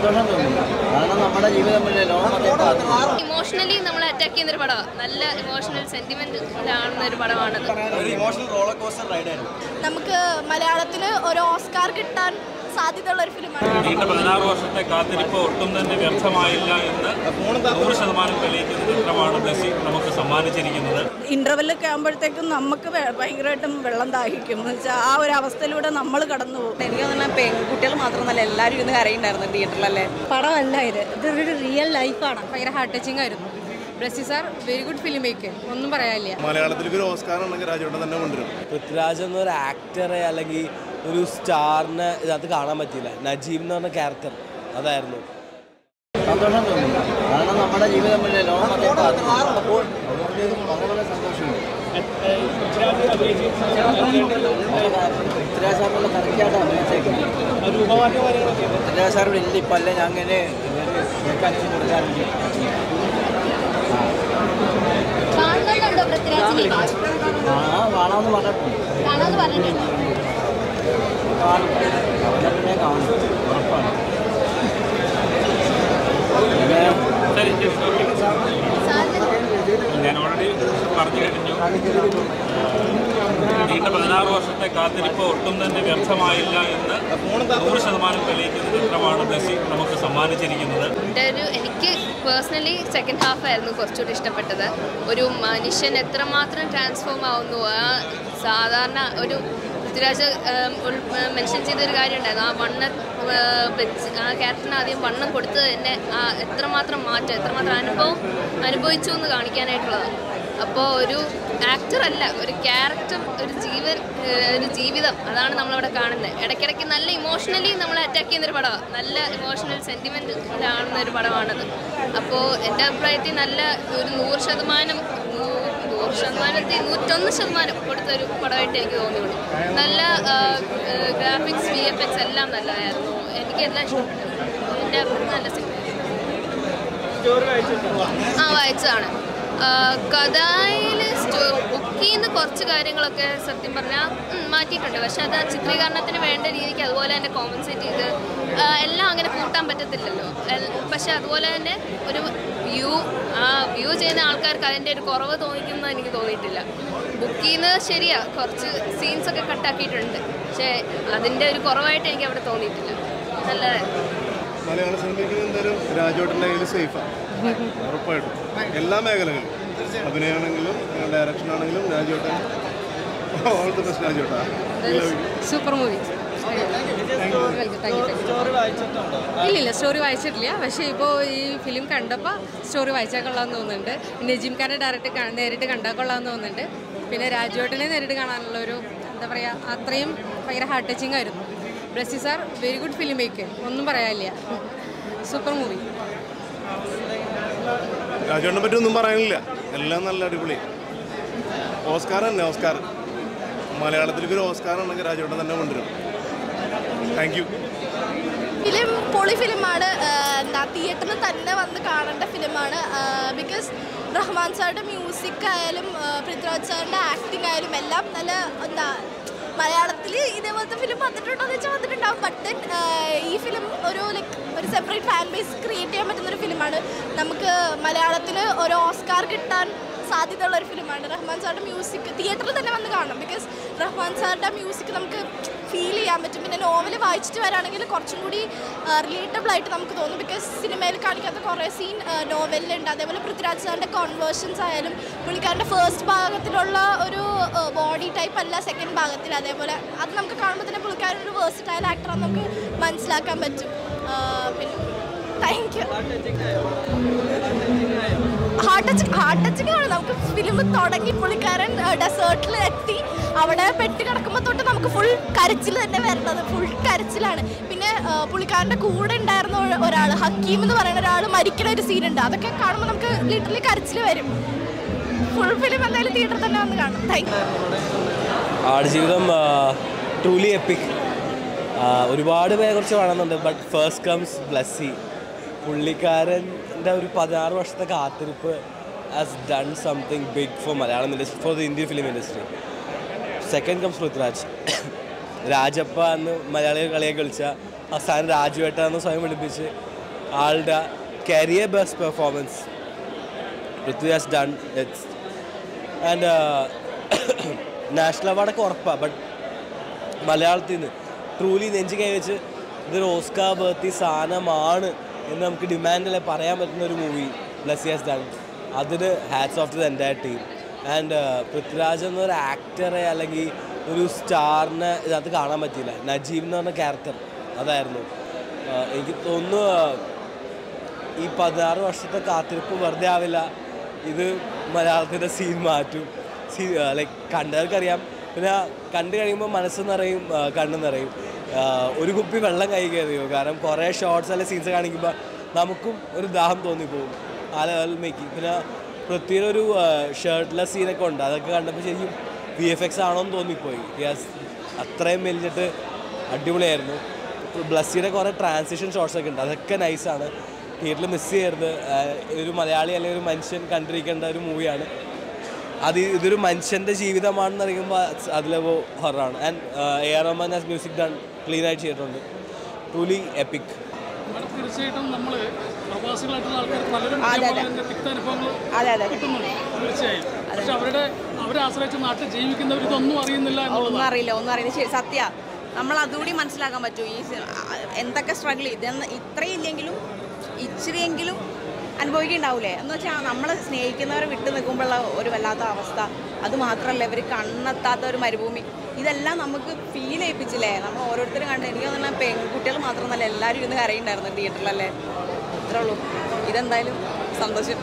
സന്തോഷം തോന്നുന്നു. കാരണം നമ്മുടെ ജീവിതം ഇമോഷണലി നമ്മളെ അറ്റാക്ക് ചെയ്യുന്നൊരു പടമാണ്. നല്ല ഇമോഷണൽ സെന്റിമെന്റ് ആവുന്ന ഒരു പടമാണത്. നമുക്ക് മലയാളത്തിൽ ഒരു ഓസ്കാർ കിട്ടാൻ സാധ്യതയുള്ള ഒരു ഫിലിമാണ്. 16 വർഷത്തെ കാത്തിരിപ്പ് ഒട്ടും തന്നെ വ്യർത്ഥമായില്ല എന്ന് 100% തെളിയിക്കുന്ന ചിത്രമാണ് ബ്ലെസ്സി നമുക്ക് സമ്മാനിച്ചിരിക്കുന്നത്. ഇന്റർവെല്ലൊക്കെ ആകുമ്പോഴത്തേക്കും നമുക്ക് ഭയങ്കരമായിട്ടും വെള്ളം ദാഹിക്കും എന്ന് വെച്ചാൽ ആ ഒരു അവസ്ഥയിലൂടെ നമ്മൾ കടന്നു പോകും. എനിക്ക് തോന്നുന്ന പെൺകുട്ടികൾ മാത്രമല്ല എല്ലാവരും ഇന്ന് കരയുണ്ടായിരുന്നു തിയേറ്ററിലല്ലേ. പടമല്ല ഇതൊരു റിയൽ ലൈഫാണ്. ഭയങ്കര ഹാർട്ട് ടച്ചിങ് ആയിരുന്നു. Blessy sir very good film maker, ഒന്നും പറയാനില്ല. മലയാളത്തിലേക്ക് ഒരു ഓസ്കാർ ഉണ്ടെങ്കിൽ രാജേട്ടൻ തന്നെ കൊണ്ടുവരും. പൃഥ്വിരാജ് എന്നൊരു ആക്ടറെ അല്ലെങ്കിൽ ഒരു സ്റ്റാറിനെ ഇതിനകത്ത് കാണാൻ പറ്റിയില്ല. നജീബ് എന്ന് പറഞ്ഞ ക്യാരക്ടർ അതായിരുന്നു. സന്തോഷം തോന്നുന്നു. കാരണം നമ്മുടെ ജീവിതം ലോകത്തെ സന്തോഷമുണ്ട്. പൃഥ്വിരാജ് സാറിനുള്ള കറക്റ്റായിട്ട് അഭിനയിച്ചേക്കുന്നത്. പൃഥ്വിരാജ് സാർ വലിയ ഇപ്പം അല്ല ഞാൻ അങ്ങനെ കൊടുക്കാറുണ്ട്. കാണാമെന്ന് പറഞ്ഞിട്ടുണ്ട്. കാണും ഉറപ്പാണ്. ഞാൻ ഓൾറെഡി പറഞ്ഞു കഴിഞ്ഞു. 16 വർഷത്തെ കാത്തിരിപ്പ് ഒട്ടും തന്നെ വ്യർത്ഥമായില്ല എന്ന് 100% തെളിയിക്കുന്ന ചിത്രമാണ് ബ്ലെസ്സി നമുക്ക് സമ്മാനിച്ചിരിക്കുന്നത്. എനിക്ക് പേഴ്സണലി സെക്കൻഡ് ഹാഫ് ആയിരുന്നു കുറച്ചുകൂടി ഇഷ്ടപ്പെട്ടത്. ഒരു മനുഷ്യൻ എത്രമാത്രം ട്രാൻസ്ഫോം ആവുന്നു. സാധാരണ ഒരു പൃഥ്വിരാജ് മെൻഷൻ ചെയ്തൊരു കാര്യം ഉണ്ടായിരുന്നു. ആ ക്യാരക്ടറിന് ആദ്യം വണ്ണം കൊടുത്തത് തന്നെ എത്രമാത്രം മാറ്റം, എത്രമാത്രം അനുഭവിച്ചു എന്ന് കാണിക്കാനായിട്ടുള്ളതാണ്. അപ്പോൾ ഒരു ആക്ടറല്ല, ഒരു ക്യാരക്ടർ, ഒരു ജീവിതം, അതാണ് നമ്മളവിടെ കാണുന്നത്. ഇടയ്ക്കിടയ്ക്ക് നല്ല ഇമോഷണലി നമ്മളെ അറ്റാക്ക് ചെയ്യുന്നൊരു പടമാണ്. നല്ല ഇമോഷണൽ സെന്റിമെന്റ് ആവുന്ന ഒരു പടമാണത്. അപ്പോൾ എൻ്റെ അഭിപ്രായത്തിൽ നല്ല ഒരു 100%, 101% കൊടുത്തൊരു പടമായിട്ട് എനിക്ക് തോന്നിയുള്ളൂ. നല്ല ഗ്രാഫിക്സ്, VFX എല്ലാം നല്ലതായിരുന്നു. എനിക്കെല്ലാം ഇഷ്ടപ്പെട്ടു. എൻ്റെ നല്ല സിനിമ. വായിച്ചതാണ്. കഥയിൽ ബുക്കിൽ നിന്ന് കുറച്ച് കാര്യങ്ങളൊക്കെ സത്യം പറഞ്ഞാൽ മാറ്റിയിട്ടുണ്ട്. പക്ഷെ അത് ചിത്രീകരണത്തിന് വേണ്ട രീതിക്ക് അതുപോലെ തന്നെ കോമ്പൻസേറ്റ് ചെയ്ത് എല്ലാം അങ്ങനെ കൂട്ടാൻ പറ്റത്തില്ലല്ലോ. പക്ഷെ അതുപോലെ തന്നെ ഒരു വ്യൂ ചെയ്യുന്ന ആൾക്കാർക്ക് അതിൻ്റെ ഒരു കുറവ് തോന്നിക്കുന്നത് എനിക്ക് തോന്നിയിട്ടില്ല. ബുക്കിൽ നിന്ന് ശരിയാ കുറച്ച് സീൻസൊക്കെ കട്ടാക്കിയിട്ടുണ്ട്. പക്ഷേ അതിൻ്റെ ഒരു കുറവായിട്ട് എനിക്ക് അവിടെ തോന്നിയിട്ടില്ല. നല്ലതായിരുന്നു. മലയാള സിനിമയ്ക്ക് എന്തായാലും രാജേട്ടൻ്റെ കയ്യിൽ സേഫാണ് ഉറപ്പായിട്ടും. എല്ലാ മേഖലകളിലും അഭിനയമാണെങ്കിലും ഡയറക്ഷൻ ആണെങ്കിലും രാജേട്ടൻ ഓൾ ദി ബെസ്റ്റ്. രാജേട്ടൻ സൂപ്പർ മൂവി. ഇല്ലില്ല, സ്റ്റോറി വായിച്ചിട്ടില്ല. പക്ഷേ ഇപ്പോൾ ഈ ഫിലിം കണ്ടപ്പോൾ സ്റ്റോറി വായിച്ചാൽ കൊള്ളാമെന്ന് തോന്നുന്നുണ്ട്. നജീം ഖാനെ നേരിട്ട് കണ്ടാൽ കൊള്ളാമെന്ന് തോന്നുന്നുണ്ട്. പിന്നെ രാജേട്ടനെ നേരിട്ട് കാണാനുള്ള ഒരു എന്താ പറയുക, അത്രയും ഭയങ്കര ഹാർട്ട് ടച്ചിങ് ആയിരുന്നു. Blessy sir very good film maker, ഒന്നും പറയാനില്ല. Super movie. രാജേട്ടനെ പറ്റി ഒന്നും പറയാനില്ല, എല്ലാം നല്ല അടിപൊളി. ഓസ്കാർ തന്നെ ഓസ്കാർ. മലയാളത്തിലേക്ക് ഒരു ഓസ്കാർ ഉണ്ടെങ്കിൽ രാജേട്ടൻ തന്നെ കൊണ്ടുവരും. Thank you. ഫിലിം പൊളി ഫിലിമാണ്. തിയേറ്ററിൽ തന്നെ വന്ന് കാണേണ്ട ഫിലിമാണ്. ബിക്കോസ് റഹ്മാൻ സാറിൻ്റെ മ്യൂസിക് ആയാലും പൃഥ്വിരാജ് സാറിൻ്റെ ആക്ടിങ് ആയാലും എല്ലാം നല്ല മലയാളത്തിൽ ഇതേപോലത്തെ ഫിലിം വന്നിട്ടുണ്ടോ എന്ന് വെച്ചാൽ വന്നിട്ടുണ്ടാവും. ബട്ട് ഈ ഫിലിം ഒരു സെപ്പറേറ്റ് ഫാൻ ബേസ് ക്രിയേറ്റ് ചെയ്യാൻ പറ്റുന്നൊരു ഫിലിമാണ്. നമുക്ക് മലയാളത്തിൽ ഒരു ഓസ്കാർ കിട്ടാൻ സാധ്യതയുള്ള ഒരു ഫിലിമാണ്. റഹ്മാൻ സാറിൻ്റെ മ്യൂസിക് തിയേറ്ററിൽ തന്നെ വന്ന് കാണണം. ബിക്കോസ് റഹ്മാൻ സാറിൻ്റെ മ്യൂസിക് നമുക്ക് ഫീൽ ചെയ്യാൻ പറ്റും. പിന്നെ നോവൽ വായിച്ചിട്ട് വരാണെങ്കിൽ കുറച്ചും കൂടി റിലേറ്റബിൾ ആയിട്ട് നമുക്ക് തോന്നും. ബിക്കോസ് സിനിമയിൽ കാണിക്കാത്ത കുറേ സീൻ നോവലിലുണ്ട്. അതേപോലെ പൃഥ്വിരാജ് സാറിൻ്റെ കോൺവേർഷൻസ് ആയാലും പുള്ളിക്കാരൻ്റെ ഫസ്റ്റ് ഭാഗത്തിലുള്ള ഒരു ബോഡി ടൈപ്പ് അല്ല സെക്കൻഡ് ഭാഗത്തിൽ. അതേപോലെ അത് നമുക്ക് കാണുമ്പോൾ തന്നെ പുള്ളിക്കാരൻ ഒരു വേഴ്സറ്റൈൽ ആക്ടറാണെന്ന് നമുക്ക് മനസ്സിലാക്കാൻ പറ്റും. പിന്നെ താങ്ക് യു. ഹാർട്ട് ടച്ചിങ് ആണ്. നമുക്ക് ഫിലിം തുടങ്ങി പുള്ളിക്കാരൻ ഡെസേർട്ടിൽ എത്തി അവിടെ പെട്ട് കിടക്കുമ്പോൾ തൊട്ട് നമുക്ക് ഫുൾ കരച്ചിൽ തന്നെ വരുന്നത്. ഫുൾ കരച്ചിലാണ്. പിന്നെ പുള്ളിക്കാരൻ്റെ കൂടെ ഉണ്ടായിരുന്ന ഒരാൾ ഹക്കീം എന്ന് പറയുന്ന ഒരാൾ മരിക്കുന്ന ഒരു സീനുണ്ട്. അതൊക്കെ കാണുമ്പോൾ നമുക്ക് ലിറ്ററലി കരച്ചിൽ വരും. ഫുൾ ഫിലിം എന്തായാലും തിയേറ്ററിൽ തന്നെ വന്ന് കാണാം. Thank you. Aadujeevitham truly epic. ഒരുപാട് പേരെ കുറിച്ച് കാണുന്നുണ്ട്. But first comes Blessy. പുള്ളിക്കാരൻ്റെ ഒരു 16 വർഷത്തെ കാത്തിരിപ്പ് has done something big for Malayalam industry, for the Indian film industry. Second comes Prithviraj. Rajappa എന്ന് മലയാളികൾ കളിയെ കളിച്ച അവസാനം രാജുവേട്ടാന്ന് സ്വയം വിളിപ്പിച്ച് ആളുടെ career best performance Prithviraj done its. And national അവാർഡൊക്കെ ഉറപ്പാണ്. ബട്ട് മലയാളത്തിൽ നിന്ന് ട്രൂലി നെഞ്ച് കൈവച്ച് ഇതൊരു ഓസ്കാർ ബർത്തി സാധനമാണ് എന്ന് നമുക്ക് ഡിമാൻഡിൽ പറയാൻ പറ്റുന്ന ഒരു മൂവി ബ്ലെസ്സി ഹാസ് ഡൺ. അതിന് hats off to the entire team. And Prithviraj എന്നൊരു ആക്ടറെ അല്ലെങ്കിൽ ഒരു സ്റ്റാറിനെ ഇതിനകത്ത് കാണാൻ പറ്റിയില്ല. നജീബ് എന്ന് പറഞ്ഞ ക്യാരക്ടർ അതായിരുന്നു. എനിക്ക് തോന്നുന്നു ഈ 16 വർഷത്തെ കാത്തിരിപ്പ് വെറുതെ ആവില്ല. ഇത് മലയാളത്തിൻ്റെ സീൻ മാറ്റും. ലൈക്ക് കണ്ടവർക്കറിയാം. പിന്നെ കണ്ടു കഴിയുമ്പോൾ മനസ്സ് നിറയും, കണ്ണ് നിറയും. ഒരു കുപ്പി വെള്ളം കൈ കയറിയോ. കാരണം കുറേ ഷോർട്സ് അല്ലെങ്കിൽ സീൻസ് കാണിക്കുമ്പോൾ നമുക്കും ഒരു ദാഹം തോന്നിപ്പോകും. ആ ലെവൽ മേക്കിംഗ്. പിന്നെ പൃഥ്വിയുടെ ഒരു ഷർട്ട്ലെസ് സീനൊക്കെ ഉണ്ട്. അതൊക്കെ കണ്ടപ്പോൾ ശരിക്കും VFX ആണോന്ന് തോന്നിപ്പോയി. അത്രയും മെലിഞ്ഞിട്ട് അടിപൊളിയായിരുന്നു. ബ്ലസ്സിയുടെ കുറേ ട്രാൻസിഷൻ ഷോട്ട്സൊക്കെ ഉണ്ട്. അതൊക്കെ നൈസാണ്. തിയേറ്ററിൽ മിസ് ചെയ്യരുത്. ഒരു മലയാളി അല്ലെങ്കിൽ ഒരു മനുഷ്യൻ കണ്ടിരിക്കേണ്ട ഒരു മൂവിയാണ്. ഇതൊരു മനുഷ്യൻ്റെ ജീവിതമാണെന്ന് അറിയുമ്പോൾ അതിലെ ഹൊറാണ്. And AR Rahman has music done ക്ലീനായിട്ട് ചെയ്തിട്ടുണ്ട്. Truly epic. തീർച്ചയായിട്ടും നമ്മൾ പ്രവാസികളായിട്ടുള്ള ആൾക്കാർക്ക് പലരും തിക്ത അനുഭവങ്ങൾ കിട്ടുന്നുണ്ട് തീർച്ചയായും. പക്ഷെ അവരെ ആശ്രയിച്ച് നാട്ടിൽ ജീവിക്കുന്നവർ ഇതൊന്നും അറിയുന്നില്ല. ഒന്നും അറിയില്ല. ശരി, സത്യ. നമ്മൾ അതുകൂടി മനസ്സിലാക്കാൻ പറ്റും. ഈ എന്തൊക്കെ സ്ട്രഗിൾ ഇത്രയും ഇല്ലെങ്കിലും ഇച്ചിരിയെങ്കിലും അനുഭവിക്കുന്നുണ്ടാവില്ലേ എന്ന് വെച്ചാൽ നമ്മൾ സ്നേഹിക്കുന്നവരെ വിട്ടു നിൽക്കുമ്പോഴുള്ള ഒരു വല്ലാത്ത അവസ്ഥ. അതുമാത്രമല്ല ഇവർ കണ്ണെത്താത്ത ഒരു മരുഭൂമി. ഇതെല്ലാം നമുക്ക് ഫീൽ ചെയ്യിപ്പിച്ചില്ലേ നമ്മൾ ഓരോരുത്തരും കണ്ട്. എനിക്ക് തോന്നുന്ന പെൺകുട്ടികൾ മാത്രമല്ല എല്ലാവരും ഇരുന്ന് കരയുണ്ടായിരുന്നു തിയേറ്ററിലല്ലേ. ഇത്രേ ഉള്ളൂ. ഇതെന്തായാലും സന്തോഷം.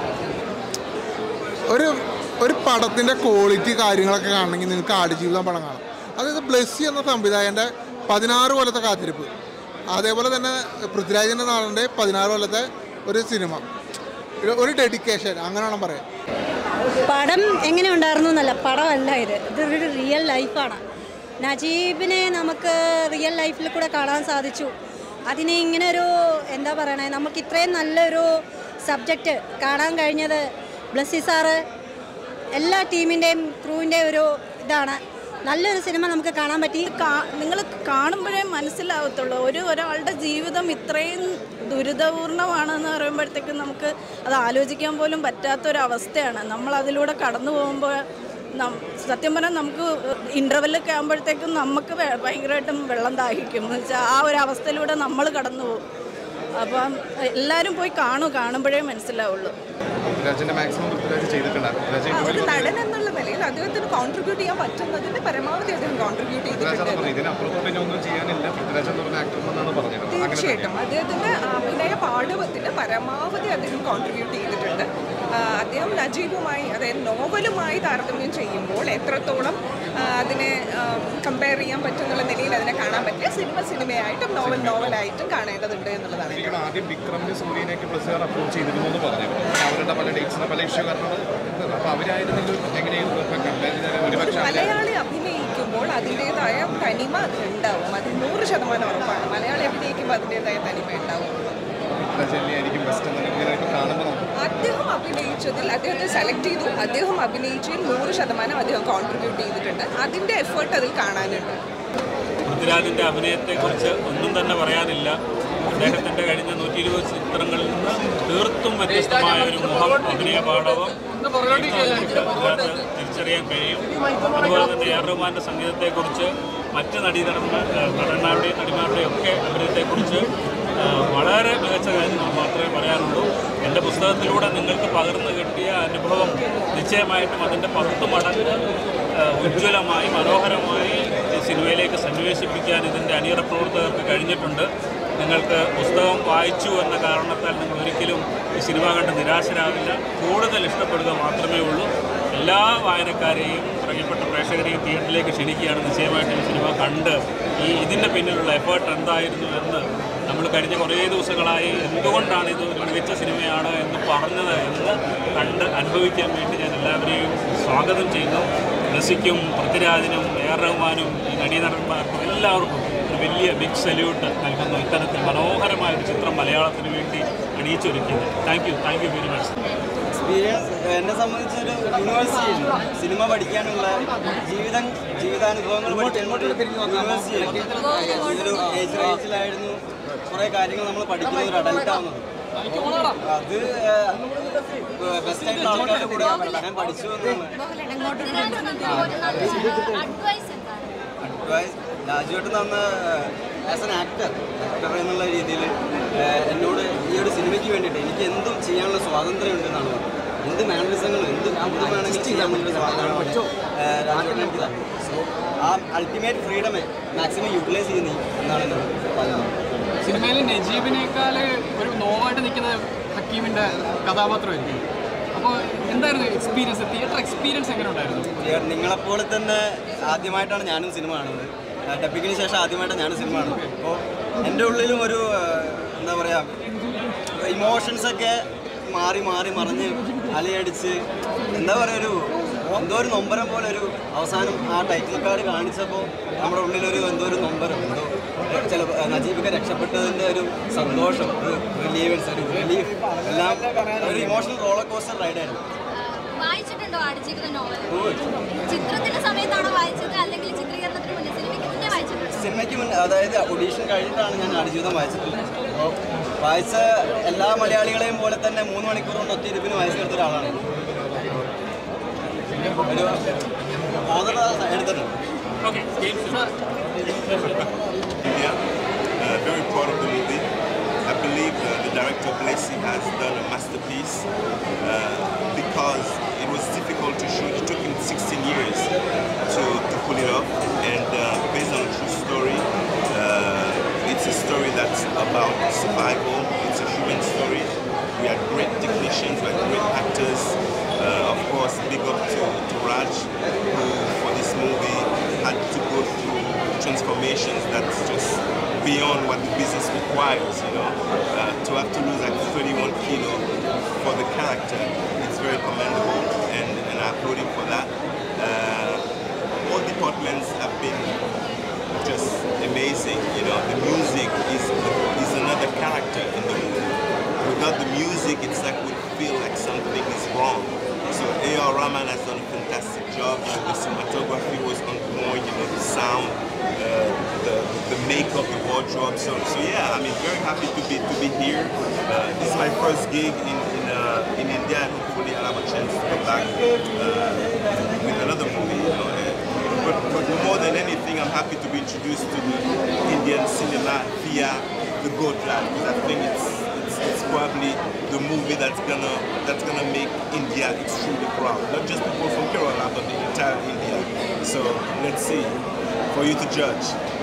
ഒരു പടത്തിൻ്റെ ക്വാളിറ്റി കാര്യങ്ങളൊക്കെ കാണണമെങ്കിൽ നിങ്ങൾക്ക് ആടുജീവിതം പടം കാണാം. അതായത് ബ്ലെസ്സി എന്ന സംവിധായകൻ്റെ 16 കൊല്ലത്തെ കാത്തിരിപ്പ്, അതേപോലെ തന്നെ പൃഥ്വിരാജിൻ്റെ നാളിൻ്റെ 16 കൊല്ലത്തെ ഒരു സിനിമ, ഒരു ഡെഡിക്കേഷൻ, അങ്ങനെ വേണം പറയാം. പടം എങ്ങനെ ഉണ്ടായിരുന്നു എന്നല്ല, പടമല്ല ഇതൊരു റിയൽ ലൈഫാണ്. നജീബിനെ നമുക്ക് റിയൽ ലൈഫിൽ കൂടെ കാണാൻ സാധിച്ചു. അതിനെ ഇങ്ങനെ ഒരു എന്താ പറയണേ, നമുക്ക് ഇത്രയും നല്ലൊരു സബ്ജക്റ്റ് കാണാൻ കഴിഞ്ഞത് ബ്ലെസ്സി സാറ് എല്ലാ ടീമിൻ്റെയും ക്രൂവിൻ്റെയും ഒരു ഇതാണ്. നല്ലൊരു സിനിമ നമുക്ക് കാണാൻ പറ്റി. നിങ്ങൾ കാണുമ്പോഴേ മനസ്സിലാവത്തുള്ളൂ ഒരാളുടെ ജീവിതം ഇത്രയും ദുരിതപൂർണമാണെന്ന് പറയുമ്പോഴത്തേക്കും നമുക്ക് അത് ആലോചിക്കാൻ പോലും പറ്റാത്തൊരവസ്ഥയാണ്. നമ്മളതിലൂടെ കടന്നു പോകുമ്പോൾ സത്യം പറഞ്ഞാൽ നമുക്ക് ഇൻ്റർവെല്ലൊക്കെ ആകുമ്പോഴത്തേക്കും നമുക്ക് ഭയങ്കരമായിട്ടും വെള്ളം ദാഹിക്കും എന്ന് വെച്ചാൽ ആ ഒരു അവസ്ഥയിലൂടെ നമ്മൾ കടന്നു പോകും. അപ്പം എല്ലാവരും പോയി കാണുമ്പോഴേ മനസ്സിലാവുള്ളൂ. ഒരു നടൻ എന്നുള്ള നിലയിൽ അദ്ദേഹത്തിന് കോൺട്രിബ്യൂട്ട് ചെയ്യാൻ പറ്റുന്നതിന് പരമാവധി അദ്ദേഹം കോൺട്രിബ്യൂട്ട് ചെയ്തിട്ടുണ്ട്. തീർച്ചയായിട്ടും അദ്ദേഹത്തിന്റെ അഭിനയ പാഠവത്തിന് പരമാവധി അദ്ദേഹം കോൺട്രിബ്യൂട്ട് ചെയ്തിട്ടുണ്ട്. അദ്ദേഹം നജീബുമായി, അതായത് നോവലുമായി താരതമ്യം ചെയ്യുമ്പോൾ എത്രത്തോളം അതിനെ കമ്പയർ ചെയ്യാൻ പറ്റുന്നുള്ള നിലയിൽ അതിനെ കാണാൻ പറ്റിയ സിനിമയായിട്ടും നോവലായിട്ടും കാണേണ്ടതുണ്ട് എന്നുള്ളതാണ്. മലയാളി അഭിനയിക്കുമ്പോൾ അതിൻ്റെതായ തനിമ അതിനുണ്ടാവും. അത് 100% ഉറപ്പാണ്. മലയാളി അഭിനയിക്കുമ്പോൾ അതിൻ്റെതായ തനിമ ഉണ്ടാവും. അദ്ദേഹം അഭിനയിച്ചതിൽ അദ്ദേഹത്തെ സെലക്ട് ചെയ്തു. അദ്ദേഹം അഭിനയിച്ചതിൽ 100% അദ്ദേഹം കോൺട്രിബ്യൂട്ട് ചെയ്തിട്ടുണ്ട്. അതിൻ്റെ എഫേർട്ട് അതിൽ കാണാനുണ്ട്. പൃഥ്വിരാജിൻ്റെ അഭിനയത്തെക്കുറിച്ച് ഒന്നും തന്നെ പറയാനില്ല. അദ്ദേഹത്തിൻ്റെ കഴിഞ്ഞ 120 ചിത്രങ്ങളിൽ നിന്ന് തീർത്തും വ്യത്യസ്തമായ ഒരു മുഖം, അഭിനയ പാഠവും തിരിച്ചറിയാൻ കഴിയും. അതുപോലെ തന്നെ AR റഹ്മാൻ്റെ സംഗീതത്തെക്കുറിച്ച്, മറ്റ് നടന്മാരുടെയും നടിമാരുടെയും ഒക്കെ അഭിനയത്തെക്കുറിച്ച് വളരെ മികച്ച കാര്യങ്ങൾ മാത്രമേ പറയാനുള്ളൂ. എൻ്റെ പുസ്തകത്തിലൂടെ നിങ്ങൾക്ക് പകർന്നു കിട്ടിയ അനുഭവം നിശ്ചയമായിട്ടും അതിൻ്റെ 10 മടങ്ങ് ഉജ്ജ്വലമായി മനോഹരമായി സിനിമയിലേക്ക് സന്നിവേശിപ്പിക്കാൻ ഇതിൻ്റെ അണിയറ പ്രവർത്തകർക്ക് കഴിഞ്ഞിട്ടുണ്ട്. നിങ്ങൾക്ക് പുസ്തകം വായിച്ചു എന്ന കാരണത്താൽ നിങ്ങൾ ഒരിക്കലും ഈ സിനിമ കണ്ട് നിരാശരാവില്ല. കൂടുതൽ ഇഷ്ടപ്പെടുക മാത്രമേ ഉള്ളൂ. എല്ലാ വായനക്കാരെയും പ്രിയപ്പെട്ട പ്രേക്ഷകരെയും തിയേറ്ററിലേക്ക് ക്ഷണിക്കുകയാണ്. നിശ്ചയമായിട്ടും ഈ സിനിമ കണ്ട് ഇതിൻ്റെ പിന്നിലുള്ള എഫേർട്ട് എന്തായിരുന്നു എന്ന് നമ്മൾ കഴിഞ്ഞ കുറേ ദിവസങ്ങളായി എന്തുകൊണ്ടാണ് ഇത് ഒരു മികച്ച സിനിമയാണ് എന്ന് പറഞ്ഞത് എന്ന് കണ്ട് അനുഭവിക്കാൻ വേണ്ടി ഞാൻ എല്ലാവരെയും സ്വാഗതം ചെയ്യുന്നു. ബ്ലെസ്സിക്കും പൃഥ്വിരാജിനും AR റഹ്മാനും ഈ നടീനടന്മാർക്കും എല്ലാവർക്കും ഒരു വലിയ ബിഗ് സല്യൂട്ട് നൽകുന്നു. ഇത്തരത്തിൽ മനോഹരമായ ഒരു ചിത്രം മലയാളത്തിന് വേണ്ടി അണിയിച്ചൊരുക്കിയത്. Thank you very much. Experience എന്നെ സംബന്ധിച്ചൊരു യൂണിവേഴ്സിറ്റിയാണ്. സിനിമ പഠിക്കാനുള്ള ജീവിതാനുഭവങ്ങൾ പഠിക്കാനുള്ള യൂണിവേഴ്സിറ്റിയാണ്. ഇതൊരു ഏജ് റേഞ്ചിലായിരുന്നു കുറേ കാര്യങ്ങൾ നമ്മൾ പഠിക്കുന്നത്, ഒരു അഡൽട്ടാവുന്നത്. അത് ബെസ്റ്റ് ആയിട്ടുള്ള ആൾക്കാരുടെ കൂടെ ഞാൻ പഠിച്ചു അഡ്വൈസ് രാജുവേട്ടൻ തന്ന ആസ് എൻ ആക്ടർ എന്നുള്ള രീതിയിൽ എന്നോട് ഈ ഒരു സിനിമയ്ക്ക് വേണ്ടിയിട്ട് എനിക്ക് എന്തും ചെയ്യാനുള്ള സ്വാതന്ത്ര്യം ഉണ്ടെന്നാണ് പറഞ്ഞത്. എന്ത് മാനറിസങ്ങളും എന്ത് വേണമെങ്കിലും ചെയ്യാനുള്ള സ്വാതന്ത്ര്യമാണ് രാജുവേട്ടൻ എനിക്ക് തന്നെ. ആ അൾട്ടിമേറ്റ് ഫ്രീഡമെ മാക്സിമം യൂട്ടിലൈസ് ചെയ്യുന്നു എന്നാണ് എന്നോട് പറഞ്ഞത്. സിനിമയിൽ നജീബിനേക്കാൾ ഒരു നോവായിട്ട് നിൽക്കുന്ന ഹക്കീമിൻ്റെ കഥാപാത്രമായിരിക്കും. അപ്പോൾ എന്തായിരുന്നു എക്സ്പീരിയൻസ്, തിയേറ്റർ എക്സ്പീരിയൻസ് എങ്ങനെ ഉണ്ടായിരുന്നു? നിങ്ങളെപ്പോലെ തന്നെ ആദ്യമായിട്ടാണ് ഞാനും സിനിമ കാണുന്നത്. ഡബിങ്ങിന് ശേഷം ആദ്യമായിട്ടാണ് ഞാനും സിനിമ കാണുന്നത്. അപ്പോൾ എൻ്റെ ഉള്ളിലും ഒരു എന്താ പറയുക ഇമോഷൻസൊക്കെ മാറി മറിഞ്ഞ് അലയടിച്ച് എന്താ പറയുക എന്തോ ഒരു നൊമ്പരം പോലെ ഒരു അവസാനം ആ ടൈറ്റിൽ കാർഡ് കാണിച്ചപ്പോൾ നമ്മുടെ ഉള്ളിലൊരു എന്തോ ഒരു നൊമ്പരം, എന്തോ ചില നജീബൊക്കെ രക്ഷപ്പെട്ടതിൻ്റെ ഒരു സന്തോഷം, ഒരു റിലീവൻസ്, ഒരു റിലീഫ്, എല്ലാം ഒരു ഇമോഷണൽ റോളർ കോസ്റ്റർ റൈഡായിരുന്നു. വായിച്ചിട്ടുണ്ടോ ആടുജീവിതം നോവൽ? ചിത്രത്തിന്റെ സമയത്താണോ വായിച്ചത് അല്ലെങ്കിൽ ചിത്രീകരണത്തിന് മുന്നേ? സിനിമയ്ക്ക് മുന്നേ വായിച്ചിട്ടുണ്ടോ? സിനിമയ്ക്ക് മുന്നേ, അതായത് ഓഡീഷൻ കഴിഞ്ഞിട്ടാണ് ഞാൻ ആടുജീവിതം വായിച്ചിട്ടുള്ളത്. അപ്പോൾ വായിച്ച എല്ലാ മലയാളികളെയും പോലെ തന്നെ 3 മണിക്കൂർ കൊണ്ട് ഒറ്റയിരുപ്പിന് വായിച്ചു തീർത്ത ഒരാളാണ്. ഒരു ബോധന എടുത്തിട്ടുണ്ട്. Very proud of the movie. I believe the director Blessy has done a masterpiece because it was difficult to shoot. It took him 16 years to pull it off, and based on a true story, it's a story that's about survival. It's a human story. We had great technicians, we had great actors. Of course, big up to Raj, who for this movie had to go through transformations that's just beyond what the business requires, you know. To have to lose like 31 kilo for the character, it's very commendable, and I applaud him for that. All departments have been just amazing, you know. The music is another character in the movie. Without the music, it's like we feel like something is wrong. So A.R. Rahman has done a fantastic job. The cinematography was on point, you know, the sound, the makeup, the wardrobe. So yeah, I mean, very happy to be here. This is my first gig in India, and hopefully I'll have a chance to come back with another movie, you know. But more than anything, I'm happy to be introduced to the Indian cinema via The Godlad, because I think it's probably the movie that's gonna make India extremely proud. Not just people from Kerala, but the entire India. So let's see, for you to judge.